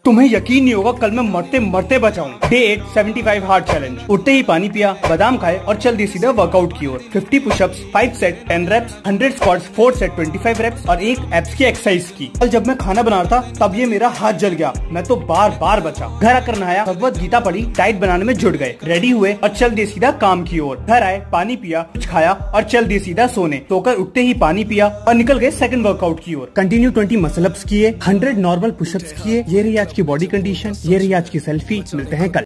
तुम्हें यकीन नहीं होगा, कल मैं मरते मरते बचा हूँ। Day 8 75 hard challenge. उठते ही पानी पिया, बादाम खाए और चल दी सीधा वर्कआउट की ओर। 50 pushups, 5 set 10 reps, 100 squats, 4 set 25 reps और एक एब्स की एक्सरसाइज की। कल जब मैं खाना बना रहा था तब ये मेरा हाथ जल गया, मैं तो बार बार बचा। घर आकर नहाया, भगवत गीता पढ़ी, डाइट बनाने में जुट गए, रेडी हुए और चल दिए सीधा काम की ओर। घर आए, पानी पिया, कुछ खाया और चल दिए सीधा सोने। सोकर उठते ही पानी पिया और निकल गए सेकंड वर्कआउट की ओर। कंटिन्यू 20 मसल अप्स किए, 100 नॉर्मल पुशअप्स किए। ये रही आज की बॉडी कंडीशन, ये रही आज की सेल्फी। मिलते हैं कल।